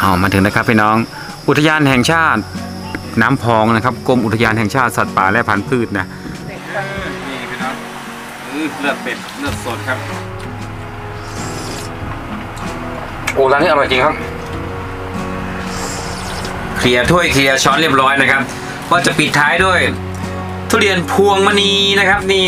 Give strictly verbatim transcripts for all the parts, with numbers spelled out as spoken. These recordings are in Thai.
เอามาถึงนะครับพี่น้องอุทยานแห่งชาติน้ำพองนะครับกรมอุทยานแห่งชาติสัตว์ป่าและพันธุ์พืชนะนี่พี่น้องเลือดเป็ดเลือดสดครับโอ้ร้านนี้อร่อยจริงครับเคลียร์ถ้วยเคลียร์ช้อนเรียบร้อยนะครับก็จะปิดท้ายด้วยทุเรียนพวงมณีนะครับนี่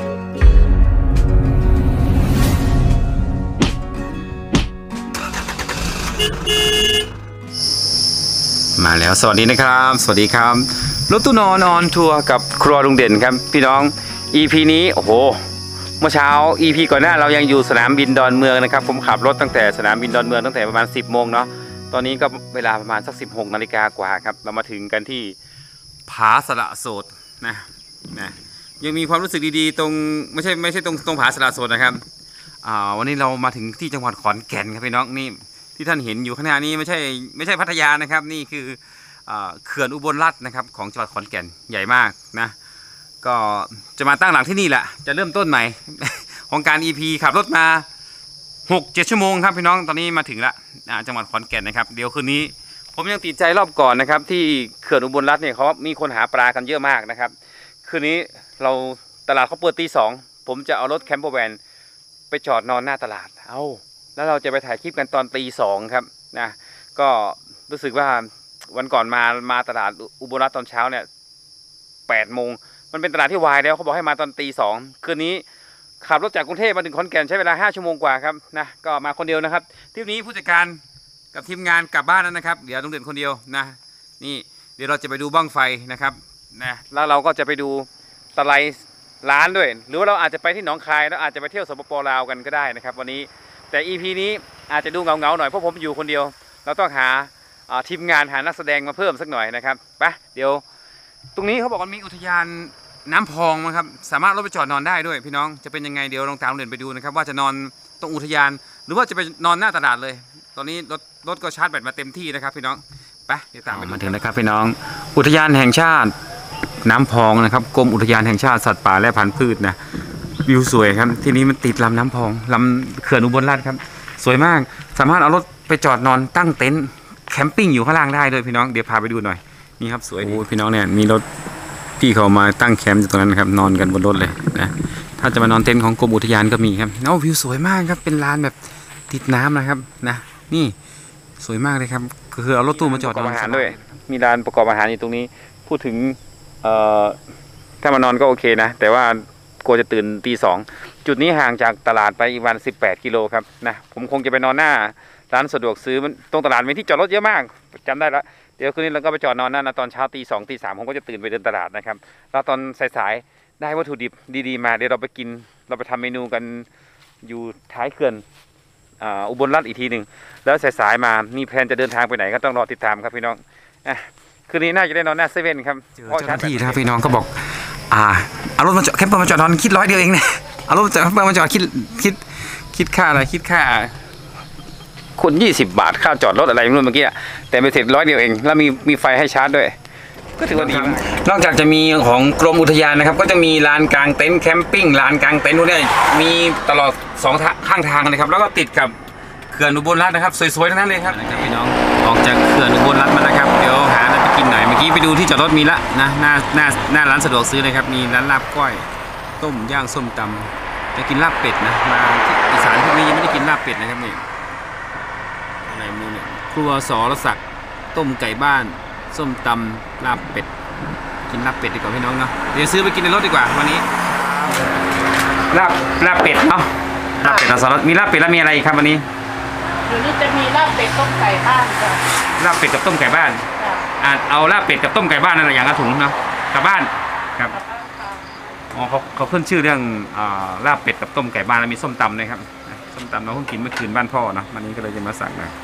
มาแล้วสวัสดีนะครับสวัสดีครับรถตู้นอนออนทัวร์กับครัวลุงเด่นครับพี่น้อง อี พี นี้โอ้โหเมื่อเช้า อี พี ก่อนหน้าเรายังอยู่สนามบินดอนเมืองนะครับผมขับรถตั้งแต่สนามบินดอนเมืองตั้งแต่ประมาณสิบโมงเนาะตอนนี้ก็เวลาประมาณสักสิบหกนาฬิกากว่าครับเรามาถึงกันที่ผาสละโสดนะนะยังมีความรู้สึกดีๆตรงไม่ใช่ไม่ใช่ตรงตรงผาสละโสดนะครับอ่าวันนี้เรามาถึงที่จังหวัดขอนแก่นครับพี่น้องนี่ที่ท่านเห็นอยู่ข้างหน้านี้ไม่ใช่ไม่ใช่พัทยานะครับนี่คือเขื่อนอุบลรัตน์นะครับของจังหวัดขอนแก่นใหญ่มากนะก็จะมาตั้งหลังที่นี่แหละจะเริ่มต้นใหม่ ของการ อี พี ขับรถมา หกเจ็ด ชั่วโมงครับพี่น้องตอนนี้มาถึงละจังหวัดขอนแก่นนะครับเดี๋ยวคืนนี้ผมยังติดใจรอบก่อนนะครับที่เขื่อนอุบลรัตน์เนี่ยเขามีคนหาปลากันเยอะมากนะครับคืนนี้เราตลาดเขาเปิดตีสองผมจะเอารถแคมเปอร์แวนไปจอดนอนหน้าตลาดเอาแล้วเราจะไปถ่ายคลิปกันตอนตีสองครับนะก็รู้สึกว่าวันก่อนมามาตลาดอุบลรัตน์ตอนเช้าเนี่ยแปดโมงมันเป็นตลาดที่วายแล้วเขาบอกให้มาตอนตีสองคืนนี้ขับรถจากกรุงเทพมาถึงขอนแก่นใช้เวลาห้าชั่วโมงกว่าครับนะก็มาคนเดียวนะครับทริปนี้ผู้จัดการกับทีมงานกลับบ้านแล้วนะครับเดี๋ยวต้องเดินคนเดียวนะนี่เดี๋ยวเราจะไปดูบั้งไฟนะครับนะแล้วเราก็จะไปดูตะไลร้านด้วยหรือว่าเราอาจจะไปที่หนองคายแล้วอาจจะไปเที่ยวสปป.ลาวกันก็ได้นะครับวันนี้แต่ อี พี นี้อาจจะดูเงาๆหน่อยเพราะผมอยู่คนเดียวเราต้องหาทีมงานหานักแสดงมาเพิ่มสักหน่อยนะครับไปเดี๋ยวตรงนี้เขาบอกว่ามีอุทยานน้ำพองนะครับสามารถรถไปจอดนอนได้ด้วยพี่น้องจะเป็นยังไงเดี๋ยวลองตามเดินไปดูนะครับว่าจะนอนตรงอุทยานหรือว่าจะไปนอนหน้าตลาดเลยตอนนี้รถรถก็ชาร์จแบตมาเต็มที่นะครับพี่น้องไปเดี๋ยวตามไปมาถึงแล้วครับพี่น้องอุทยานแห่งชาติน้ำพองนะครับกรมอุทยานแห่งชาติสัตว์ป่าและพันธุ์พืชนะวิวสวยครับที่นี้มันติดลำน้ำพองลำเขื่อนอุบลราชครับสวยมากสามารถเอารถไปจอดนอนตั้งเต็นท์แคมปิ้งอยู่ข้างล่างได้ด้วยพี่น้องเดี๋ยวพาไปดูหน่อยนี่ครับสวยดีพี่น้องเนี่ยมีรถพี่เขามาตั้งแคมป์อยู่ตรงนั้นนะครับนอนกันบนรถเลยนะถ้าจะมานอนเต็นท์ของกรมอุทยานก็มีครับโอ้วิวสวยมากครับเป็นลานแบบติดน้ำนะครับนะนี่สวยมากเลยครับคือเอารถตู้มาจอดนอนอาหารด้วยมีลานประกอบอาหารอยู่ตรงนี้พูดถึงเอ่อถ้ามานอนก็โอเคนะแต่ว่ากลัวจะตื่นตีสองจุดนี้ห่างจากตลาดไปอีกวันสิบแปดกิโลครับนะผมคงจะไปนอนหน้าร้านสะดวกซื้อมันตรงตลาดมีที่จอดรถเยอะมากจำได้แล้วเดี๋ยวคืนนี้เราก็ไปจอดนอนหน้านะตอนเช้าตีสองตีสามผมก็จะตื่นไปเดินตลาดนะครับแล้วตอนสายๆได้วัตถุดิบดีๆมาเดี๋ยวเราไปกินเราไปทำเมนูกันอยู่ท้ายเขื่อนอุบลรัตน์อีกทีหนึ่งแล้วสายๆมามีแผนจะเดินทางไปไหนก็ต้องรอติดตามครับพี่น้องคืนนี้น่าจะได้นอนหน้าเซเว่นครับเจอเจ้าหน้าที่นะครับพี่น้องก็บอกอ่าเอารถมาจอดแคมป์มาจอดนอนคิดร้อยเดียวเองเนี่ยเอารถมาจอดมาจอดคิดคิดคิดค่าอะไรคิดค่าคนยี่สิบบาทค่าจอดรถอะไรนู่นเมื่อกี้แต่ไปเสร็จร้อยเดียวเองแล้วมีมีไฟให้ชาร์จด้วยก็ถือว่าดีนอกจากจะมีของกรมอุทยานนะครับก็จะมีลานกลางเต็นท์แคมปิ้งลานกลางเต็นท์พวกนี้มีตลอดสองข้างทางนะครับแล้วก็ติดกับเขื่อนอุบลรัตน์นะครับสวยๆทั้งนั้นเลยครับพี่น้องออกจากเขื่อนอุบลรัตน์มาแล้วครับเดี๋ยวหาอะไรไปกินหน่อยเมื่อกี้ไปดูที่จอดรถมีละนะหน้าหน้าหน้าร้านสะดวกซื้อนะครับมีร้านลาบก้อยต้มย่างส้มตำจะกินลาบเป็ดนะมาที่อีสานพวกนี้ยังไม่ได้กินลาบเป็ดนะครับนี่อะไรมือเนี่ยครัวสรศักดิ์ต้มไก่บ้านส้มตำลาบเป็ดกินลาบเป็ดดีกว่าพี่น้องเนาะเดี๋ยวซื้อไปกินในรถดีกว่าวันนี้ลาบลาบเป็ดเนาะลาบเป็ดเราสรมีลาบเป็ดแล้วมีอะไรครับวันนี้เดี๋ยวนี้จะมีลาบเป็ดต้มไก่บ้านจ้ะลาบเป็ดกับต้มไก่บ้านอ่าเอาลาบเป็ดกับต้มไก่บ้านนั่นแหละอย่างละถุงเนาะกลับบ้านครับอ๋อเขาเขาขึ้นชื่อเรื่องอ่าลาบเป็ดกับต้มไก่บ้านแล้วมีส้มตำด้วยครับส้มตำเราเพิ่งกินเมื่อคืนบ้านพ่อเนาะวันนี้ก็เลยจะมาสั่งนะ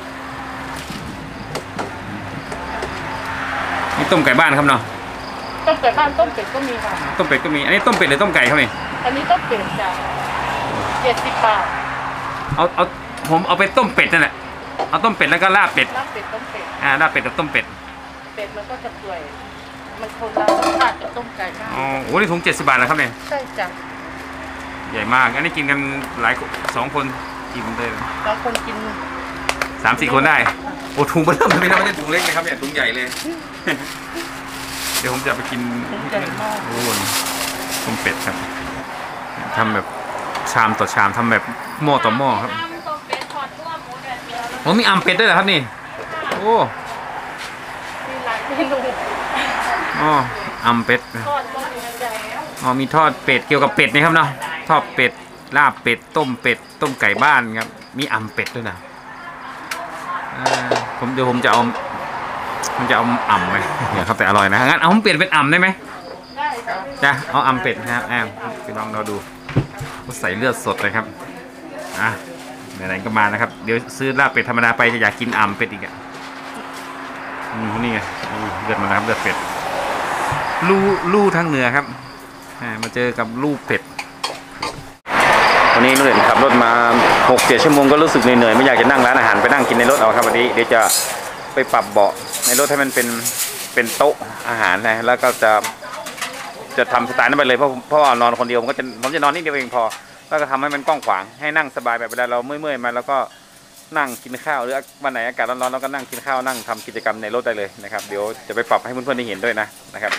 นี่ต้มไก่บ้านครับเนาะต้มไก่บ้านต้มเป็ดก็มีค่ะต้มเป็ดก็มีอันนี้ต้มเป็ดหรือต้มไก่ครับนี่อันนี้ต้มเป็ดจ้ะเจ็ดสิบบาทเอาเอาผมเอาไปต้มเป็ดนั่นแหละเอาต้มเป็ดแล้วก็ลาบเป็ดลาบเป็ดต้มเป็ดอ่าลาบเป็ดกับต้มเป็ดเป็ดมันก็จะเปื่อยมันคนละรสชาติกับต้มไก่บ้านอ๋อโอ้นี่ถุงเจ็ดสิบบาทแล้วครับเนี่ยใช่จ้ะใหญ่มากอันนี้กินกันหลายสองคนกินเลยสองคนกินสามสี่คนได้ผอ้ถุงเบอร์เริ่มไม่ได้ไม่ใช่ถุงเล็กนะครับเนี่ยถุงใหญ่เลย เดี๋ยวผมจะไปกินใหญ่มากโอ้โหต้มเป็ดครับทำแบบชามต่อชามทำแบบหม้อต่อหม้อครับโอ้มีอ่ำเป็ดด้วยเหรอครับนี่โอ้มีหลายเมนูอ๋ออ่ำเป็ดทอดก็มีใหญ่อ๋อมีทอดเป็ดเกี่ยวกับเป็ดนี่ครับเนาะทอดเป็ดลาบเป็ดต้มเป็ดต้มไก่บ้านครับมีอ่ำเป็ดด้วยนะเอ่อผมเดี๋ยวผมจะเอาผมจะเอาอ่ำไหมเดี๋ยวครับแต่อร่อยนะงั้นเอาผมเปลี่ยนเป็นอ่ำได้ไหมได้ค่ะจ้ะเอาอ่ำเป็ดนะครับแอมพี่น้องเราดูใส่เลือดสดเลยครับอ่ะไหนๆก็มานะครับเดี๋ยวซื้อลาบเป็ดธรรมดาไปจะอยากกินอ่ำเป็ดอีกอ่ะอืมนี่ไงอืมเลือดมาแล้วครับเลือดเป็ดลู่ลู่ทางเหนือครับอ่ามาเจอกับลู่เป็ดวันนี้นุ่นเด่นขับรถมาหกเจ็ดชั่วโมงก็รู้สึกเหนื่อยๆไม่อยากจะนั่งร้านอาหารไปนั่งกินในรถเอาครับวันนี้เดี๋ยวจะไปปรับเบาะในรถให้มันเป็นเป็นโต๊ะอาหารนะแล้วก็จะจะทำสไตล์นั้นไปเลยเพราะเพราะว่านอนคนเดียวผมก็จะผมจะนอนนิดเดียวเองพอแล้วก็ทำให้มันกว้างขวางให้นั่งสบายแบบเวลาเราเมื่อยๆมาแล้วก็นั่งกินข้าวหรือวันไหนอากาศร้อนๆเราก็นั่งกินข้าวนั่งทำกิจกรรมในรถได้เลยนะครับเดี๋ยวจะไปปรับให้เพื่อนๆได้เห็นด้วยนะนะครับ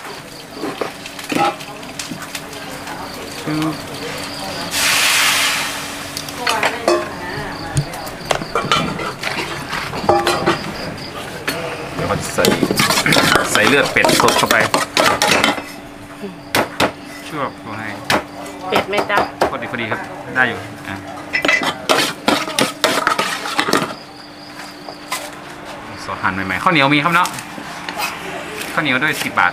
เดี๋ยวเราใส่ใส่เลือดเป็ดสดเข้าไปชั่วพอให้เป็ดไหมจ๊ะพอดีพอดีครับได้อยู่อ่ะสดหั่นใหม่ๆข้าวเหนียวมีครับเนาะข้าวเหนียวด้วยสิบบาท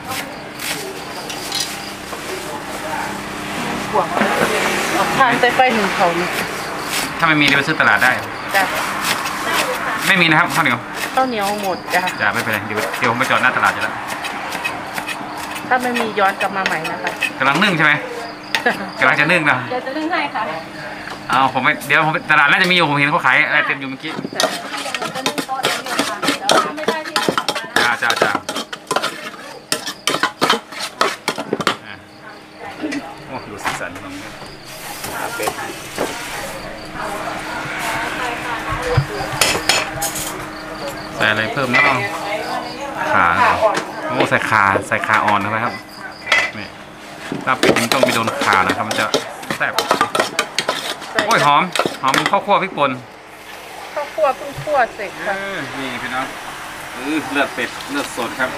ห่วงออกทานไปไปหนึ่งเขาเนี่ยถ้าไม่มีเดี๋ยวไปซื้อตลาดได้จ้ะไม่มีนะครับข้าวเหนียวข้าวเหนียวหมดจ้ะจะไม่เป็นไรเดี๋ยวเดี๋ยวผมไปจอดหน้าตลาดจะแล้วถ้าไม่มีย้อนกลับมาใหม่นะคะกำลังนึ่งใช่ไหมกำลังจะนึ่งนะเดี๋ยวจะนึ่งให้ค่ะเอาผมไปเดี๋ยวผมไปตลาดน่าจะมีอยู่ผมเห็นเขาขายอะไรเต็มอยู่เมื่อกี้จะนึ่งโต๊ะเดียวค่ะเดี๋ยวถ้าไม่ได้ที่จ้าจ้าจ้าอ่ะโอ้ดูสีสันของมันเป็ดใส่อะไรเพิ่มเนาะขาโอ้ใส่ขาใส่ขาอ่อนนะครับนี่ถ้าเป็ดมันต้องมีโดนขานะครับมันจะแซ่บโอ้ยหอมหอมข้าวคั่วพริกป่นข้าวคั่วเพิ่งคั่วเสร็จค่ะนี่พี่น้องเออเลือดเป็ดเลือดสดครับ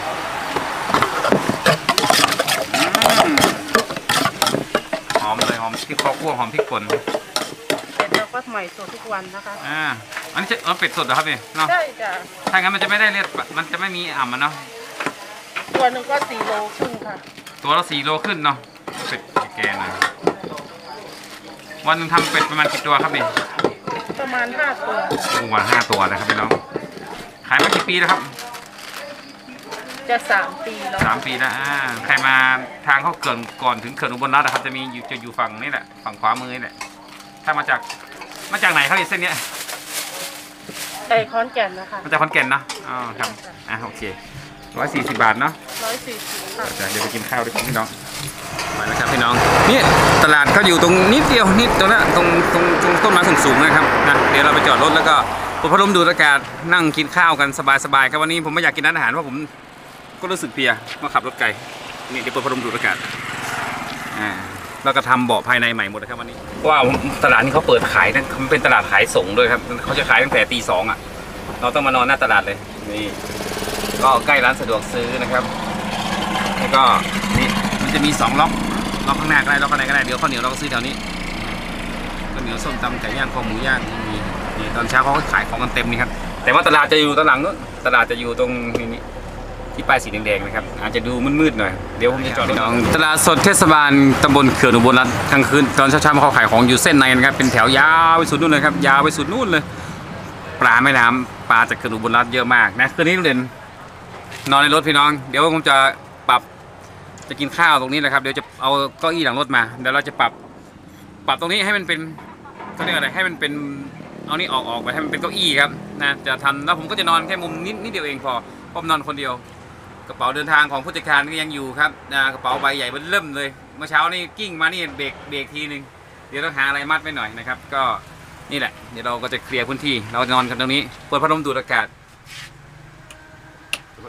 หอมเลยหอมพริกข้าวคั่วหอมพริกป่นเป็ดเราก็ใหม่สดทุกวันนะคะอ่าอันนี้จะเอาเป็ดสดเหรอครับเนี่ยเนาะใช่จ้ะถ้างั้นมันจะไม่ได้เลือดมันจะไม่มีอ่ำมันเนาะตัวหนึ่งก็สี่โลครึ่งค่ะตัวละสี่โลขึ้นเนาะเป็ดแก่ๆหน่อยวันหนึงทำเป็ดประมาณกี่ตัวครับนี่ประมาณห้าตัวประมาณห้าตัวนะครับพี่น้องขายมากี่ปีแล้วครับจะสามปีแล้วสามปีแล้วอ่าใครมาทางเข้าเขื่อนก่อนถึงเขื่อนอุบลรัตน์นะครับจะมีอยู่จะอยู่ฝั่งนี้แหละฝั่งขวามือนี่แหละถ้ามาจากมาจากไหนครับเส้นเนี้ยไก่ค้อนแก่นนะคะมาจากขอนแก่นเนาะอ๋อครับอ่ะโอเคร้อยสี่สิบบาทเนาะร้อยสี่สิบค่ะเดี๋ยวไปกินข้าวด้วยกันพี่น้องมาแล้วครับพี่น้องนี่ตลาดเขาอยู่ตรงนิดเดียวนิดตรงนั้นตรงตรงตรงต้นไม้สูงๆนะครับนะเดี๋ยวเราไปจอดรถแล้วก็เปิดพัดลมดูดอากาศนั่งกินข้าวกันสบายๆครับวันนี้ผมไม่อยากกินร้านอาหารเพราะผมก็รู้สึกเพลียมาขับรถไกลนี่เดี๋ยวเปิดพัดลมดูดอากาศอ่าแล้วก็ทำเบาะภายในใหม่หมดนะครับวันนี้ว้าวตลาดนี้เขาเปิดขายนะมันเป็นตลาดขายส่งด้วยครับเขาจะขายตั้งแต่ตีสองอ่ะเราต้องมานอนหน้าตลาดเลยนี่ก็ใกล้ร้านสะดวกซื้อนะครับแล้วก็นี่มันจะมีสองล็อกล็อกข้างหน้าก็ได้ล็อกข้างในก็ได้เดี๋ยวข้าวเหนียวเราก็ซื้อแถวนี้ข้าวเหนียวส้มตำไก่ย่างคอหมูย่างมีนี่ตอนเช้าเขาก็ขายของกันเต็มนี่ครับแต่ว่าตลาดจะอยู่ตอนหลังนู้นตลาดจะอยู่ตรงนี้ที่ป้ายสีแดงๆนะครับอาจจะดูมืดๆหน่อยเดี๋ยวผมจะจอดรถตลาดสดเทศบาลตำบลเขื่อนอุบลรัตน์กลางคืนตอนเช้าๆเขาขายของอยู่เส้นในนะครับเป็นแถวยาวไปสุดนู่นเลยครับยาวไปสุดนู่นเลยปลาแม่น้ำปลาจากเขื่อนอุบลรัตน์เยอะมากนะคืนนี้ลุงเด่นนอนในรถพี่น้องเดี๋ยวผมจะปรับจะกินข้าวตรงนี้แหละครับเดี๋ยวจะเอาเก้าอี้หลังรถมาเดี๋ยวเราจะปรับปรับตรงนี้ให้มันเป็นเขาเรียกอะไรให้มันเป็นเอานี่ออกออกไปให้มันเป็นเก้าอี้ครับนะจะทำแล้วผมก็จะนอนแค่มุมนิดนิดเดียวเองพอผมนอนคนเดียวกระเป๋าเดินทางของผู้จัดการก็ยังอยู่ครับกระเป๋าใบใหญ่เบิ่มเลยเมื่อเช้านี่กิ้งมานี่เบรกเบรกทีนึงเดี๋ยวต้องหาอะไรมัดไว้หน่อยนะครับก็นี่แหละเดี๋ยวเราก็จะเคลียร์พื้นที่เรานอนกันตรงนี้เปิดพัดลมดูดอากาศ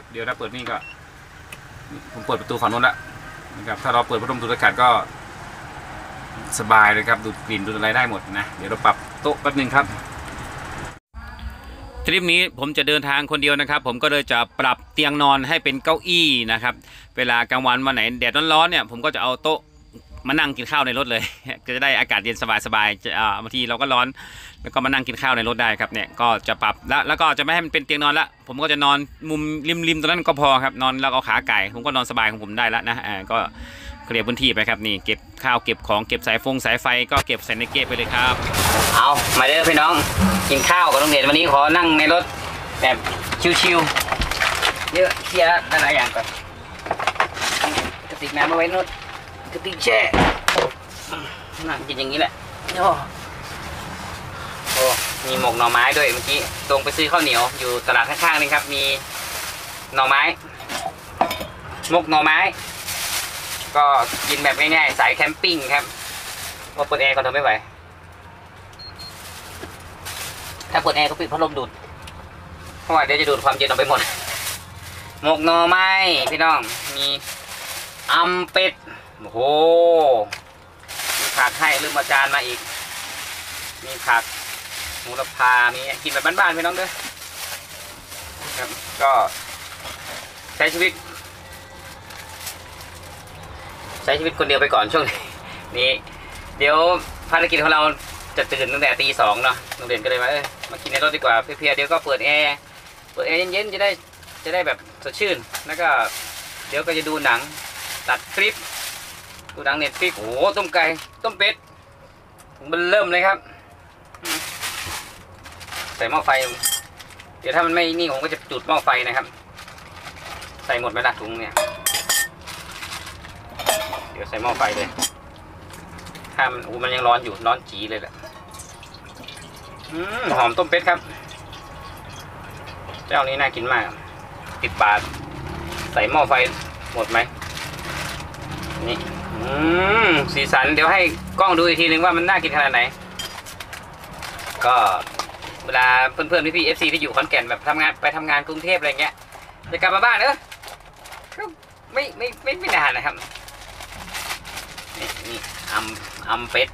เดี๋ยวถ้าเปิดนี่ก็ผมเปิดประตูฝั่งนู้นละนะครับถ้าเราเปิดพัดลมดูดอากาศก็สบายเลยครับดูดกลิ่นดูดอะไรได้หมดนะเดี๋ยวเราปรับโต๊ะแป๊บนึงครับทริปนี้ผมจะเดินทางคนเดียวนะครับผมก็เลยจะปรับเตียงนอนให้เป็นเก้าอี้นะครับเวลากลางวันวันไหนแดดร้อนๆเนี่ยผมก็จะเอาโต๊ะมานั่งกินข้าวในรถเลยก็จะได้อากาศเย็นสบายๆจะอ่าบางทีเราก็ร้อนแล้วก็มานั่งกินข้าวในรถได้ครับเนี่ยก็จะปรับแล้วแล้วก็จะไม่ให้มันเป็นเตียงนอนละผมก็จะนอนมุมริมๆตรงนั้นก็พอครับนอนแล้วเอาขาไก่ผมก็นอนสบายของผมได้แล้วนะอ่าก็เคลียร์พื้นที่ไปครับนี่เก็บข้าวเก็บของเก็บสายฟงสายไฟก็เก็บใส่ในเก็บไปเลยครับเอามาเด้อพี่น้องกินข้าวกับลุงเด่นวันนี้ขอนั่งในรถแบบชิวๆเยอะเคลียร์หลายอย่างก่อนกระติกน้ำมาไว้นู่นกระติกแช่นั่งกินอย่างนี้แหละโอ้โหมีหมกหน่อไม้ด้วยเมื่อกี้ตรงไปซื้อข้าวเหนียวอยู่ตลาดข้างๆนี่ครับมีหน่อไม้หมกหน่อไม้ก็กินแบบง่ายๆสายแคมปิ้งครับว่าเปิดแอร์ก็ทนไม่ไหวถ้าเปิดแอร์ก็ปิดพัดลมดูดเพราะว่าเดี๋ยวจะดูดความเย็นออกไปหมดหมกหน่อไม้พี่น้องมีอัมเป็ดโอ้โหมีผักให้ลืมอาจารย์มาอีกมีผักโหระพามีกินแบบบ้านๆพี่น้องด้วยครับก็ใช้ชีวิตใช้ชีวิตคนเดียวไปก่อนช่วงนี้เดี๋ยวภารกิจของเราจะตื่นตั้งแต่ตีสองเนาะโรงเรียนก็เลยมาเออมากินในรถดีกว่าเพียๆเดี๋ยวก็เปิดแอร์เปิดแอร์เย็นๆจะได้จะได้แบบสดชื่นแล้วก็เดี๋ยวก็จะดูหนังตัดคลิปดูหนังเน็ตฟลิกโอ้ต้มไก่ต้มเป็ดมันเริ่มเลยครับใส่หม้อไฟเดี๋ยวถ้ามันไม่นี่ผมก็จะจุดหม้อไฟนะครับใส่หมดไหมล่ะถุงเนี่ยเดี๋ยวใส่หม้อไฟเลยถ้ามันอูมันยังร้อนอยู่ร้อนจีเลยแหละอืมหอมต้มเป็ดครับเจ้านี้น่ากินมากสิบบาทใส่หม้อไฟหมดไหมนี่อืมสีสันเดี๋ยวให้กล้องดูอีกทีนึงว่ามันน่ากินขนาดไหนก็เวลาเพื่อนๆพี่ๆเอฟซีที่อยู่ขอนแก่นแบบทำงานไปทำงานกรุงเทพอะไรเงี้ยจะกลับมาบ้านเออไม่ไม่ไม่ไม่นานนะครับนี่นี่อัมอัมเป็ด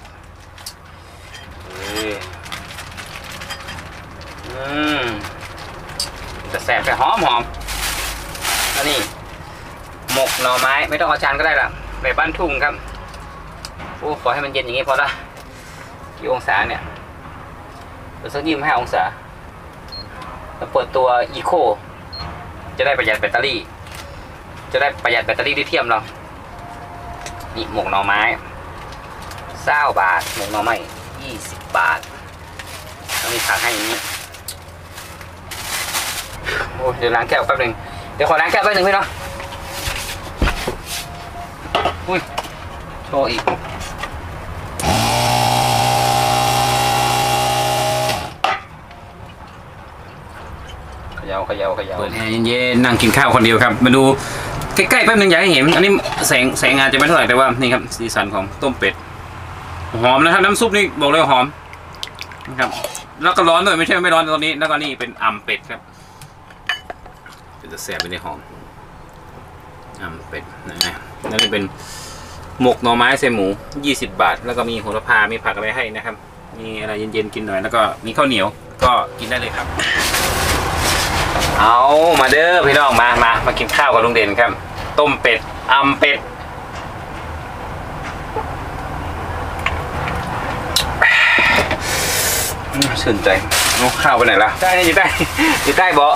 อืมจะแสบไปหอมหอมแล้วนี่หมกหน่อไม้ไม่ต้องเอาจานก็ได้ละแบบบ้านทุ่งครับโอ้ขอให้มันเย็นอย่างนี้พอละกี่องศาเนี่ยเดี๋ยวสักยี่สิบห้าองศาแล้วเปิดตัวอีโคจะได้ประหยัดแบตเตอรี่จะได้ประหยัดแบตเตอรี่ลิเธียมเรานี่หมกหน่อไม้เศร้าบาทหมกหน่อไม้ยี่สิบบาทแล้วมีผักให้อย่างนี้โอ้เดี๋ยวล้างแก้วแป๊บนึงเดี๋ยวขอล้างแก้วแป๊บนึงพี่เนาะอุ้ยโชว์อีกเขย่าเขย่าเขย่าเปิดแอร์เย็นๆนั่งกินข้าวคนเดียวครับมาดูใกล้ๆแป๊บนึงอยากให้เห็นอันนี้แสงแสงงานจะไม่เท่าไหร่แต่ว่านี่ครับสีสันของต้มเป็ดหอมนะครับน้ำซุปนี่บอกเลยหอมนะครับแล้วก็ร้อนด้วยไม่ใช่ไม่ร้อนตอนนี้แล้วก็นี่เป็นอัมเป็ดครับจะแสบไปในหอมอัมเป็ดนะฮะแล้วนี่เป็นหมกหน่อไม้ใส่หมูยี่สิบบาทแล้วก็มีโหระพามีผักอะไรให้นะครับมีอะไรเย็นๆกินหน่อยแล้วก็มีข้าวเหนียวก็กินได้เลยครับเอามาเด้อพี่น้องมามามากินข้าวกับลุงเด่นครับต้มเป็ดอัมเป็ดชื่นใจข้าวไปไหนล่ะได้อยู่ใต้อยู่ใต้เบาะ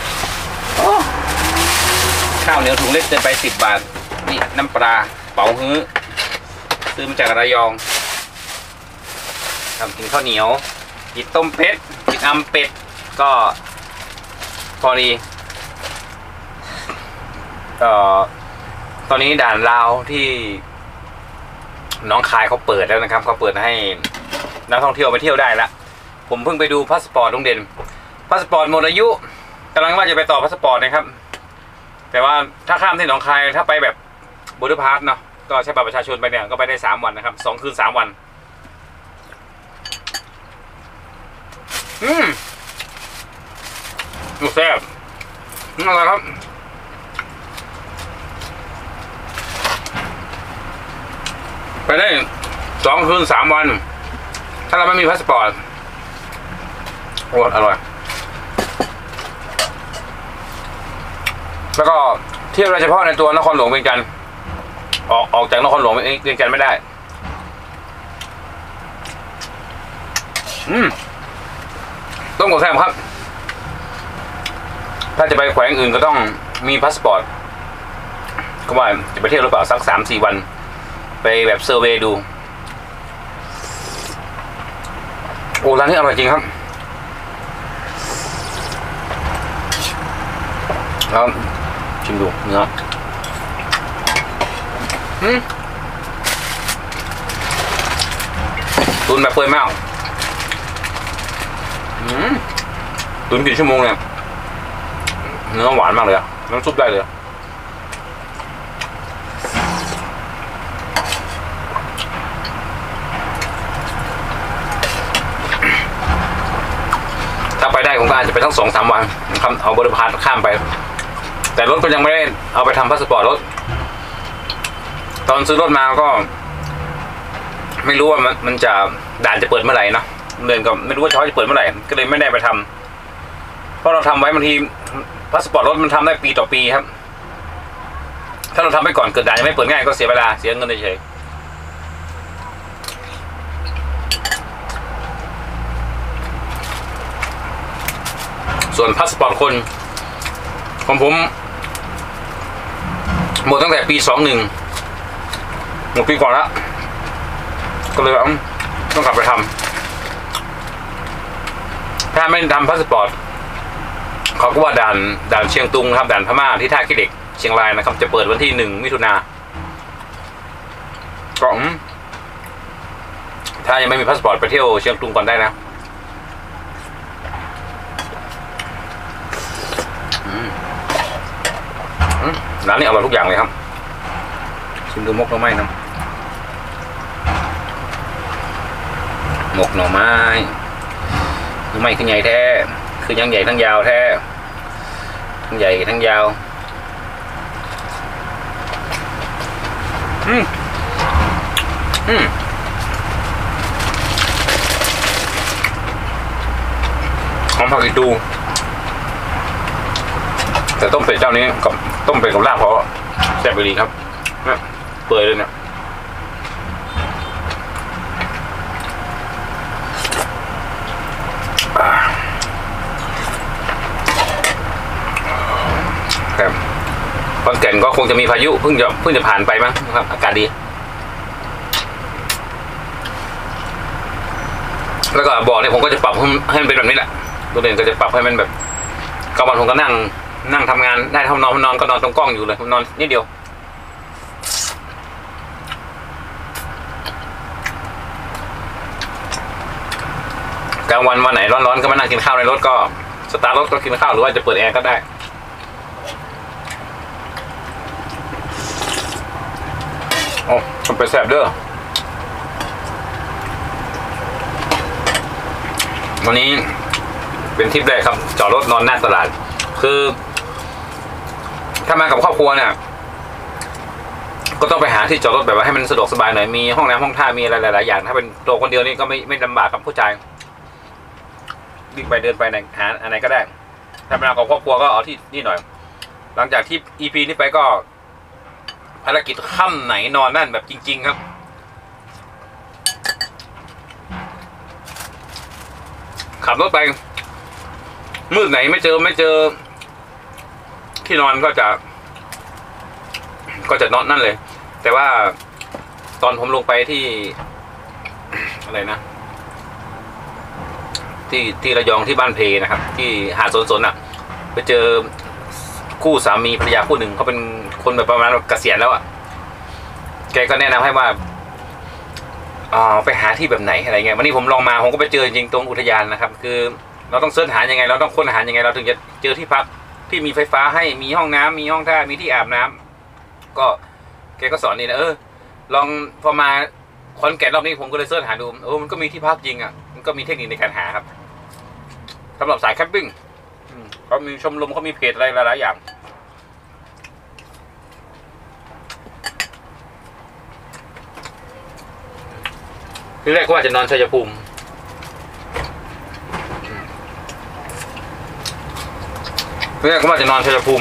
ข้าวเหนียวถุงเล็กเกินไปสิบบาทนี่น้ำปลาเป๋าฮื้อซื้อมาจากระยองทำกินข้าวเหนียวกินต้มเป็ดกินอัมเป็ดก็พอดีก็ตอนนี้ด่านลาวที่น้องคายเขาเปิดแล้วนะครับเขาเปิดให้นักท่องเที่ยวไปเที่ยวได้แล้วผมเพิ่งไปดูพาสปอร์ตลุงเด่นพาสปอร์ตหมดอายุกำลังว่าจะไปต่อพาสปอร์ตนะครับแต่ว่าถ้าข้ามที่หนองคายถ้าไปแบบบูดาเพสต์เนาะก็ใช้บัตรประชาชนไปเนี่ยก็ไปได้สามวันนะครับสองคืนสามวันอืมดูแซ่บอร่อยครับไปได้สองคืนสามวัน ถ้าเราไม่มีพาสปอร์ตโอ้อร่อยแล้วก็เที่ยวโดยเฉพาะในตัวนครหลวงเวียงจันทร์ออกออกจากนครหลวงเวียงจันทร์ไม่ได้อืมต้มกบแซ่บครับถ้าจะไปแขวงอื่นก็ต้องมีพาสปอร์ตก็ว่าจะไปเที่ยวหรือเปล่าสักสามสี่วันไปแบบเซอร์เวย์ดูโอ้ร้านนี้อร่อยจริงครับแล้วชิมดูเนื้ออืมตุนแบบเปื่อยมากอืมตุนกี่ชั่วโมงเนี่ยเนื้อหวานมากเลยอะน้ำซุปได้เลยถ้าไปได้ผมก็อาจจะไปทั้งสองสามวันนะครับเอาบริพารข้ามไปแต่รถก็ยังไม่ได้เอาไปทำพาสปอร์ตรถตอนซื้อรถมาก็ไม่รู้ว่ามันมันจะด่านจะเปิดเมื่อไหร่นะเดินก็ไม่รู้ว่าเขาจะเปิดเมื่อไหร่ก็เลยไม่ได้ไปทำเพราะเราทำไว้บางทีพาสปอร์ตรถมันทำได้ปีต่อปีครับถ้าเราทำไปก่อนเกิดด่านยังไม่เปิดง่ายก็เสียเวลาเสียเงินเฉยส่วนพาสปอร์ตคนของผมหมดตั้งแต่ปีสองหนึ่งหมดปีก่อนแล้วก็เลยต้องกลับไปทำถ้าไม่ทำพาสปอร์ตเขาก็ว่าด่านด่านเชียงตุงครับด่านพม่าที่ท่าขี้เหล็กเชียงรายนะครับจะเปิดวันที่หนึ่งมิถุนาก็ถ้ายังไม่มีพาสปอร์ตไปเที่ยวเชียงตุงก่อนได้นะร้านนี้อร่อยทุกอย่างเลยครับชิมดูมกหน่อไม้นะหมกหน่อไม้หน่อไม้คือใหญ่แท้คือยังใหญ่ทั้งยาวแท้ทั้งใหญ่ทั้งยาวอืมอืมหอมผักอีตูแต่ต้มเป็ดเจ้านี้กับต้มเป็ดกับลาบเพราะแซ่บไปดีครับเนี่ยเปื่อยเลยเนี่ยครับขอนแก่นก็คงจะมีพายุเพิ่งจะเพิ่งจะผ่านไปมั้งครับอากาศดีแล้วก็บ่อเนี่ยผมก็จะปรับให้มันเป็นแบบนี้แหละตัวเด่นก็จะปรับให้มันแบบกลางวันผมก็นั่งนั่งทำงานได้ทำนอนนอนก็นอนตรงกล้องอยู่เลยนอนนิดเดียวกลางวันวันไหนร้อนๆก็มานั่งกินข้าวในรถก็สตาร์ทรถก็กินข้าวหรือว่าจะเปิดแอร์ก็ได้โอ้มันเป็นแสบเด้อวันนี้เป็นทริปแรกครับจอดรถนอนหน้าตลาดคือถ้ามากับครอบครัวเนี่ยก็ต้องไปหาที่จอดรถแบบว่าให้มันสะดวกสบายหน่อยมีห้องน้ำห้องท่ามีอะไรหลายๆอย่างถ้าเป็นตัวคนเดียวนี่ก็ไม่ไม่ลำบากกับผู้ชายวิ่งไปเดินไปไหนหาอะไรก็ได้ถ้ามากับครอบครัวก็เอาที่นี่หน่อยหลังจากที่ อี พี นี้ไปก็ภารกิจค่ำไหนนอนนั่นแบบจริงๆครับขับรถไปมืดไหนไม่เจอไม่เจอที่นอนก็จะก็จะนอนนั่นเลยแต่ว่าตอนผมลงไปที่อะไรนะที่ที่ระยองที่บ้านเพนะครับที่หาดสนสนอ่ะไปเจอคู่สามีภรรยาคู่หนึ่งเขาเป็นคนแบบประมาณเกษียณแล้วอ่ะแกก็แนะนำให้ว่าอ๋อไปหาที่แบบไหนอะไรเงี้ยวันนี้ผมลองมาผมก็ไปเจอจริงตรงอุทยานนะครับคือเราต้องเสิร์ชหายังไงเราต้องค้นหายังไงเราถึงจะเจอที่พักที่มีไฟฟ้าให้มีห้องน้ำมีห้องท่ามีที่อาบน้ำก็แกก็สอนนี่นะเออลองพอมาขอนแก่นรอบนี้ผมก็เลยเสิร์ชหาดูโอ้มันก็มีที่พักจริงอ่ะมันก็มีเทคนิคในการหาครับสำหรับสายแคมปิ้งเขามีชมรมเขามีเพจอะไรหลายๆอย่างทีแรกก็ว่าจะนอนชัยภูมิทีแรกก็ว่าจะนอนชัยภูมิ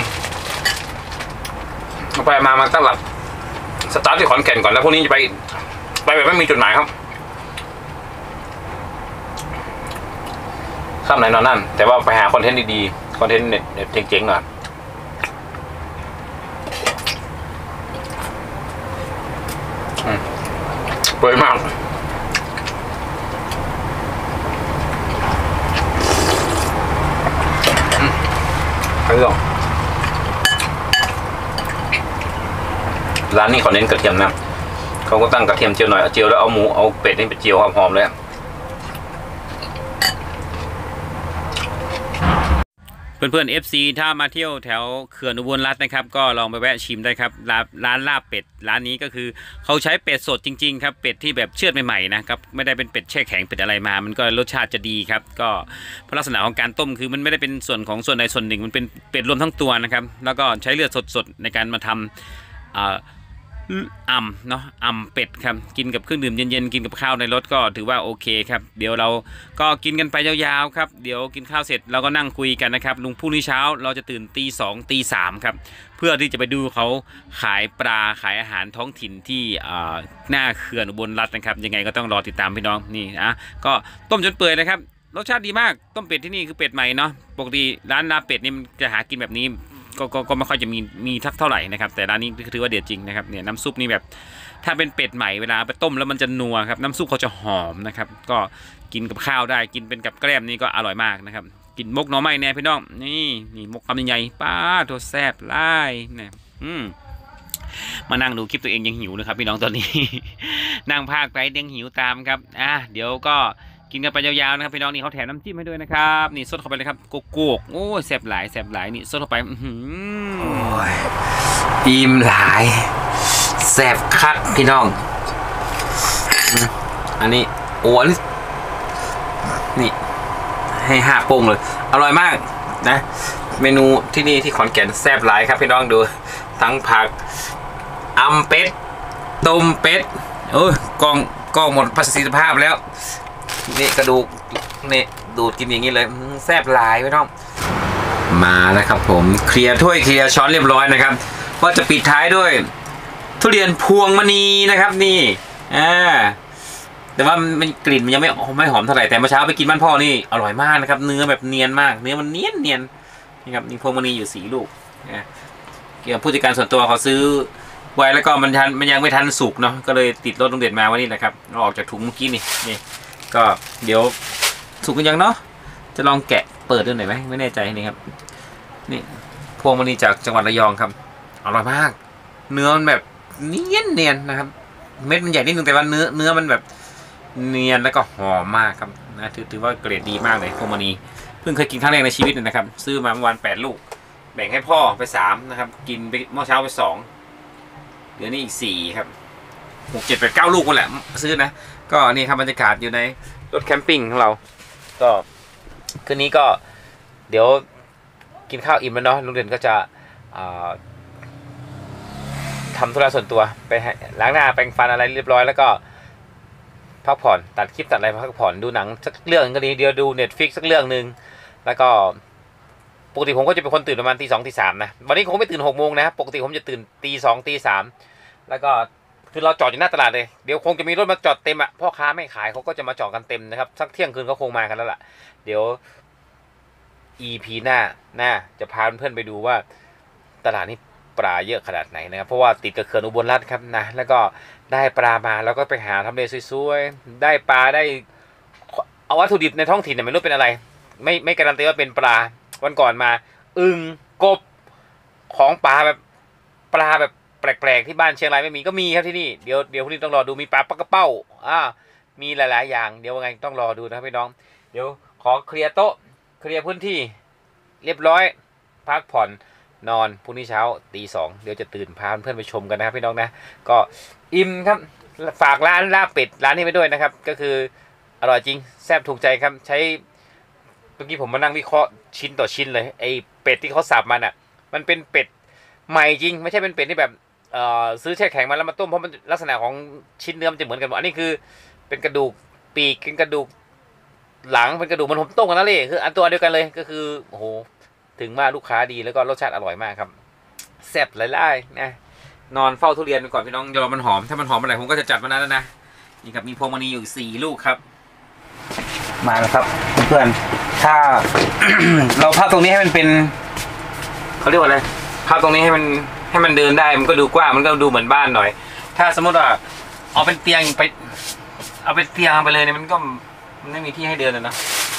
ไปมามาตั้งหลักสตาร์ทที่ขอนแก่นก่อนแล้วพวกนี้จะไปไปแบบไม่มีจุดหมายครับข้ามไหนนอนนั่นแต่ว่าไปหาคอนเทนต์ดีๆคอนเทนต์เน็ตเจ๋งๆหน่อยเปื่อยมากไปลองร้านนี้เขาเน้นกระเทียมนะเขาก็ตั้งกระเทียมเจียวหน่อยเอาเจียวแล้วเอาหมูเอาเป็ดนี่ไปเจียวหอมๆเลยเพื่อนๆ เอฟ ซี ถ้ามาเที่ยวแถวเขื่อนอุบลรัตน์นะครับก็ลองไปแวะชิมได้ครับร้านร้านลาบเป็ดร้านนี้ก็คือเขาใช้เป็ดสดจริงๆครับเป็ดที่แบบเชือดใหม่ๆนะครับไม่ได้เป็นเป็ดแช่แข็งเป็ดอะไรมามันก็รสชาติจะดีครับก็ลักษณะของการต้มคือมันไม่ได้เป็นส่วนของส่วนใดส่วนหนึ่งมันเป็นเป็ดรวมทั้งตัวนะครับแล้วก็ใช้เลือดสดๆในการมาทำอ่ำเนาะอ่ำเป็ดครับกินกับเครื่องดื่มเย็นๆกินกับข้าวในรถก็ถือว่าโอเคครับเดี๋ยวเราก็กินกันไปยาวๆครับเดี๋ยวกินข้าวเสร็จเราก็นั่งคุยกันนะครับลุงพรุ่งนี้เช้าเราจะตื่นตีสองตีสามครับเพื่อที่จะไปดูเขาขายปลาขายอาหารท้องถิ่นที่หน้าเขื่อนอุบลรัตน์นะครับยังไงก็ต้องรอติดตามพี่น้องนี่นะก็ต้มจนเปื่อยนะครับรสชาติดีมากต้มเป็ดที่นี่คือเป็ดใหม่เนาะปกติร้านลาบเป็ดนี่มันจะหากินแบบนี้ก็ก็ก็ไม่ค่อยจะมีมีทักเท่าไหร่นะครับแต่ร้านนี้ถือว่าเด็ดจริงนะครับเนี่ยน้ำซุปนี่แบบถ้าเป็นเป็ดใหม่เวลาไปต้มแล้วมันจะนัวครับน้ำซุปเขาจะหอมนะครับก็กินกับข้าวได้กินเป็นกับแกล้มนี่ก็อร่อยมากนะครับกินมกหน่อไม้แน่พี่น้องนี่นี่มกคำใหญ่ๆป้าตัวแซ่บไล่เนี่ยอืมมานั่งดูคลิปตัวเองยังหิวนะครับพี่น้องตอนนี้ นั่งภาคไปยังหิวตามครับอ่ะเดี๋ยวก็กินกันไปยาวๆนะครับพี่น้องนี่เขาแถมน้ำจิ้มให้ด้วยนะครับนี่ซดเข้าไปเลยครับโกโก้โอ้ยแซ่บหลายแซ่บหลายนี่ซดเข้าไปอืออิ่มหลายแซ่บคักพี่น้องอันนี้โอ้นี่นี่ให้ห้าโป่งเลยอร่อยมากนะเมนูที่นี่ที่ขอนแก่นแซ่บหลายครับพี่น้องดูทั้งผักอ่ำเป็ดต้มเป็ดโอ้ยกองกองหมดประสิทธิภาพแล้วนี่กระดูกนี่ดูดกินอย่างนี้เลยแซ่บหลายพี่น้องมาแล้วครับผมเคลียร์ถ้วยเคลียร์ช้อนเรียบร้อยนะครับว่าจะปิดท้ายด้วยทุเรียนพวงมณีนะครับนี่อ่าแต่ว่ามันกลิ่นมันยังไม่ไม่หอมเท่าไหร่แต่เมื่อเช้าไปกินบ้านพ่อนี่อร่อยมากนะครับเนื้อแบบเนียนมากเนื้อมันเนียนเนียนนี่ครับนี่พวงมณีอยู่สี่ลูกนะเกี่ยวกับผู้จัดการส่วนตัวเขาซื้อไว้แล้วก็มันทันมันยังไม่ทันสุกเนาะก็เลยติดรถโรงเรียนมาวันนี้นะครับออกจากถุงเมื่อกี้นี่นี่ก็เดี๋ยวสุกกันยังเนาะจะลองแกะเปิดดูหน่อยไหมไม่แน่ใจนี่ครับนี่พวงมณีจากจังหวัดระยองครับอร่อยมากเนื้อมันแบบเนียนเนียนนะครับเม็ดมันใหญ่นิดนึงแต่ว่าเนื้อเนื้อมันแบบเนียนแล้วก็หอมมากครับนะถือถือว่าเกรดดีมากเลยพวงมณีเพิ่งเคยกินครั้งแรกในชีวิตนะครับซื้อมาเมื่อวานแปดลูกแบ่งให้พ่อไปสามนะครับกินไปเมื่อเช้าไปสองเดี๋ยวนี้อีกสี่ครับหกเจ็ดแปดเก้าลูกนั่นแหละซื้อนะก็นี่ครับบรรยากาศอยู่ในรถแคมปิ้งของเราก็คืนนี้ก็เดี๋ยวกินข้าวอิ่มแล้วเนาะลุงเด่นก็จะทำธุระส่วนตัวไปล้างหน้าแปรงฟันอะไรเรียบร้อยแล้วก็พักผ่อนตัดคลิปตัดอะไรพักผ่อนดูหนังสักเรื่องก็ดีเดี๋ยวดู เน็ตฟลิกซ์ สักเรื่องหนึ่งแล้วก็ปกติผมก็จะเป็นคนตื่นประมาณตีสองตีสามนะวันนี้คงไม่ตื่นหกโมงนะปกติผมจะตื่นตีสองตีสามแล้วก็คือเราจอดอยู่หน้าตลาดเลยเดี๋ยวคงจะมีรถมาจอดเต็มอ่ะพ่อค้าไม่ขายเขาก็จะมาจอดกันเต็มนะครับสักเที่ยงคืนเขาคงมากันแล้วล่ะเดี๋ยว อี พี หน้าหน้าจะพาเพื่อนไปดูว่าตลาดนี้ปลาเยอะขนาดไหนนะครับเพราะว่าติดกับเขื่อนอุบลรัตน์ครับนะแล้วก็ได้ปลามาแล้วก็ไปหาทำเลสวยๆได้ปลาได้เอาวัตถุดิบในท้องถิ่นเนี่ยไม่รู้เป็นอะไรไม่ไม่การันตีว่าเป็นปลาวันก่อนมาอึ่งกบของปลาแบบปลาแบบแปลกๆที่บ้านเชียงรายไม่มีก็มีครับที่นี่เดี๋ยวเดี๋ยวพรุ่งนี้ต้องรอดูมีปลาปลากระเป้าอ่ามีหลายๆอย่างเดี๋ยวว่าไงต้องรอดูนะครับพี่น้องเดี๋ยวขอเคลียร์โต๊ะเคลียร์พื้นที่เรียบร้อยพักผ่อนนอนพรุ่งนี้เช้าตีสองเดี๋ยวจะตื่นพาเพื่อนไปชมกันนะครับพี่น้องนะก็อิ่มครับฝากร้านลาบเป็ดร้านนี้ไปด้วยนะครับก็คืออร่อยจริงแซ่บถูกใจครับใช้เมื่อกี้ผมมานั่งวิเคราะห์ชิ้นต่อชิ้นเลยไอ้เป็ดที่เขาสับมันอ่ะมันเป็นเป็ดใหม่จริงไม่ใช่เป็นเป็ดที่แบบเอ่อซื้อแช่แข็งมาแล้วมาต้มเพราะมันลักษณะของชิ้นเนื้อมันจะเหมือนกันหมดอันนี้คือเป็นกระดูกปีกเป็นกระดูกหลังเป็นกระดูกมันผมต้มกันนั่นเลยคืออันตัวเดียวกันเลยก็คือโอ้โหถึงว่าลูกค้าดีแล้วก็รสชาติอร่อยมากครับแซ่บหลายๆนะนอนเฝ้าทุเรียนไปก่อนพี่น้องยอมมันหอมถ้ามันหอมเมื่อไหร่ผมก็จะจัดมันนั้นแล้วนะนี่ครับมีพวงมณีอยู่สี่ลูกครับมาแล้วครับเพื่อนๆถ้า เราพับตรงนี้ให้มันเป็นเขาเรียกว่าอะไรพับตรงนี้ให้มันให้มันเดินได้มันก็ดูกว้างมันก็ดูเหมือนบ้านหน่อยถ้าสมมติว่าเอาเป็นเตียงไปเอาเป็นเตียงไปเลยเนี่ยมันก็มันไม่มีที่ให้เดินเลยนะ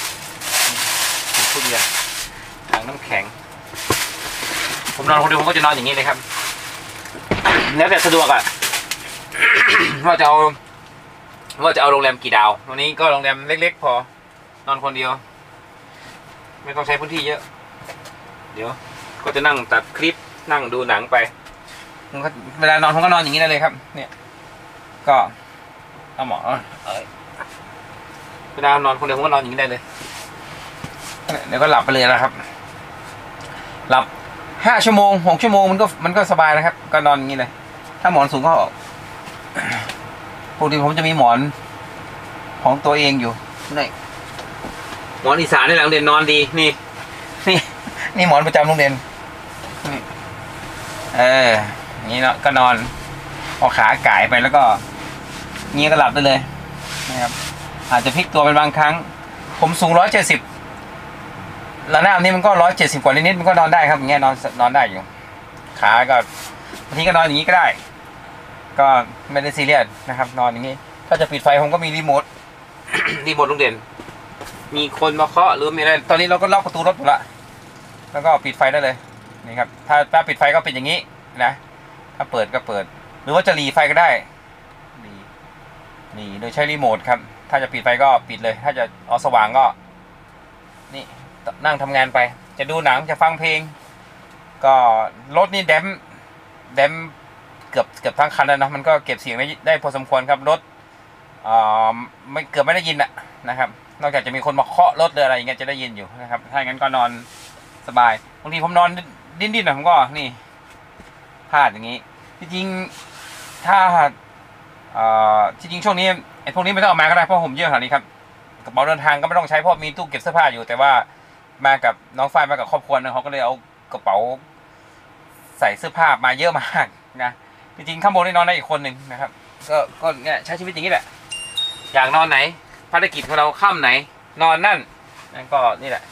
ทุเรียนถังน้ำแข็งผมนอนคนเดียวผมก็จะนอนอย่างนี้เลยครับแล้วแต่สะดวกอ่ะ ว่าจะเอาว่าจะเอาโรงแรมกี่ดาววันนี้ก็โรงแรมเล็กๆพอนอนคนเดียวไม่ต้องใช้พื้นที่เยอะเดี๋ยวก็จะนั่งตัดคลิปนั่งดูหนังไปเวลานอนผมก็นอนอย่างนี้ได้เลยครับเนี่ยก็เอาหมอเอ้ยเวลานอนคนเดียวผมก็นอนอย่างนี้ได้เลยเดี๋ยวก็หลับไปเลยนะครับหลับห้าชั่วโมงหกชั่วโมงมันก็มันก็สบายนะครับก็นอนอย่างนี้เลยถ้าหมอนสูงก็ปกติผมจะมีหมอนของตัวเองอยู่นี่หมอนอีสานในหลังเรียนนอนดีนี่นี่นี่หมอนประจำโรงเรียนนี่เอออย่างนี้เนาะก็นอนเอาขาก่ายไปแล้วก็งี้ก็หลับได้เลยนะครับอาจจะพลิกตัวเป็นบางครั้งผมสูงร้อยเจ็ดสิบระนาบนี้มันก็ร้อยเจ็ดสิบกว่านิดๆมันก็นอนได้ครับอย่างเงี้ยนอนนอนได้อยู่ขาก็บางทีก็นอนอย่างนี้ก็ได้ก็ไม่ได้ซีเรียสนะครับนอนอย่างนี้ถ้าจะปิดไฟผมก็มีรีโมท รีโมทโรงเรียนมีคนมาเคาะหรือมีอะไรตอนนี้เราก็ล็อกประตูรถหมดละแล้วก็ปิดไฟได้เลยนี่ครับถ้าถ้าปิดไฟก็ปิดอย่างนี้นะถ้าเปิดก็เปิดหรือว่าจะหลีไฟก็ได้หลีหลีโดยใช้รีโมทครับถ้าจะปิดไฟก็ปิดเลยถ้าจะเอาสว่างก็นี่นั่งทำงานไปจะดูหนังจะฟังเพลงก็รถนี่แดมแดมเกือบเกือบทั้งคันแล้วนะมันก็เก็บเสียงได้ได้พอสมควรครับรถอ่าไม่เกือบไม่ได้ยินอะนะครับนอกจากจะมีคนมาเคาะรถหรืออะไรอย่างเงี้ยจะได้ยินอยู่นะครับถ้าอย่างนั้นก็นอนสบายบางทีผมนอนดิ้นๆหน่อยผมก็นี่พลาดอย่างนี้จริงๆถ้าอ่าจริงๆช่วงนี้ไอ้พวกนี้ไม่ต้องเอามาก็ได้เพราะผมเยอะขนาดนี้ครับกระเป๋าเดินทางก็ไม่ต้องใช้เพราะมีตู้เก็บเสื้อผ้าอยู่แต่ว่ามากับน้องฝ้ายมากับครอบครัวนะเขาก็เลยเอากระเป๋าใส่เสื้อผ้ามาเยอะมากนะจริงๆข้างบนนี่นอนได้อีกคนหนึ่งนะครับก็ก็เนี่ยใช้ชีวิตอย่างนี้แหละอยากนอนไหนภารกิจของเราค่ำไหนนอนนั่นนั่นก็นี่แหละ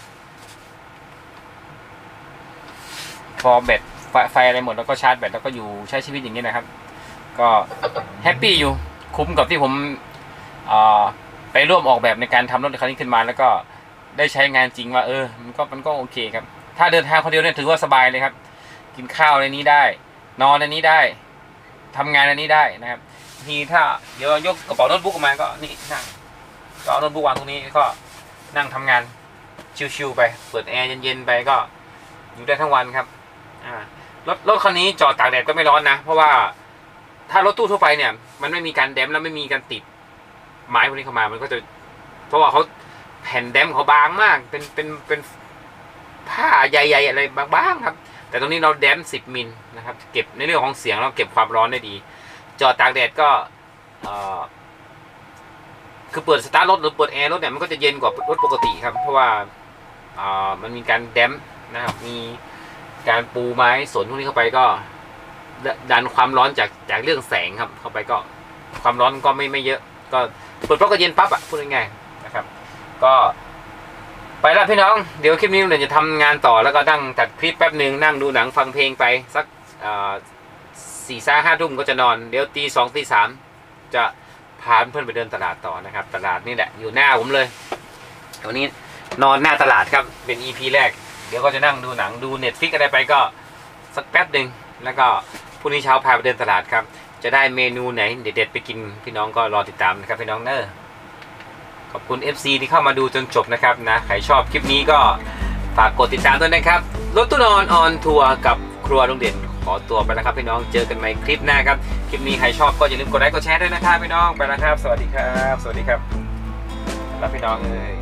พอแบตไฟอะไรหมดแล้วก็ชาร์จแบตแล้วก็อยู่ใช้ชีวิตอย่างนี้นะครับก็แฮปปี้อยู่คุ้มกับที่ผมไปร่วมออกแบบในการทำรถคันนี้ขึ้นมาแล้วก็ได้ใช้งานจริงว่าเออมันก็มันก็โอเคครับถ้าเดินทางคนเดียวเนี่ยถือว่าสบายเลยครับกินข้าวในนี้ได้นอนในนี้ได้ทำงานในนี้ได้นะครับทีถ้าเดี๋ยวยกกระเป๋าโน้ตบุ๊กออกมาก็นี่นั่งก็เอาโน้ตบุ๊กวางตรงนี้ก็นั่งทำงานชิวๆไปเปิดแอร์เย็นๆไปก็อยู่ได้ทั้งวันครับอ่ารถรถคันนี้จอดตากแดดก็ไม่ร้อนนะเพราะว่าถ้ารถตู้ทั่วไปเนี่ยมันไม่มีการแดมแล้วไม่มีการติดไม้พวกนี้เข้ามามันก็จะเพราะว่าเขาแผ่นแดมเขาบางมากเป็นเป็นเป็นผ้าใหญ่ๆอะไรบางๆครับแต่ตรงนี้เราแดมสิบมิลนะครับเก็บในเรื่องของเสียงเราเก็บความร้อนได้ดีจอดตากแดดก็คือเปิดสตาร์ทรถหรือเปิดแอร์รถเนี่ยมันก็จะเย็นกว่ารถปกติครับเพราะว่ามันมีการแดมนะครับมีการปูไม้สนพวกนี้เข้าไปก็ดันความร้อนจากจากเรื่องแสงครับเข้าไปก็ความร้อนก็ไม่ไม่เยอะก็เปิดปั๊บก็เย็นปั๊บอ่ะพูดง่ายๆนะครับก็ไปแล้วพี่น้องเดี๋ยวคลิปนี้เราจะทำงานต่อแล้วก็นั่งตัดคลิปแป๊บหนึ่งนั่งดูหนังฟังเพลงไปสักสี่ซ่าห้าทุ่มก็จะนอนเดี๋ยวตีสองตีสามจะพาเพื่อนไปเดินตลาดต่อนะครับตลาดนี่แหละอยู่หน้าผมเลยวันนี้นอนหน้าตลาดครับเป็น อี พี แรกเดี๋ยวก็จะนั่งดูหนังดู เน็ตฟลิกซ์ อะไรไปก็สักแป๊บหนึ่งแล้วก็พรุ่งนี้เช้าพาไปเดินตลาดครับจะได้เมนูไหนเด็ดๆไปกินพี่น้องก็รอติดตามนะครับพี่น้องเนอะขอบคุณ เอฟ ซี ที่เข้ามาดูจนจบนะครับนะใครชอบคลิปนี้ก็ฝากกดติดตามด้วยนะครับรถตู้นอนออนทัวร์กับครัวลุงเด่นขอตัวไปแล้วครับพี่น้องเจอกันใหม่คลิปหน้าครับคลิปนี้ใครชอบก็อย่าลืมกดไลค์กดแชร์ด้วยนะครับพี่น้องไปแล้วครับสวัสดีครับสวัสดีครับแล้วพี่น้องเอ้ย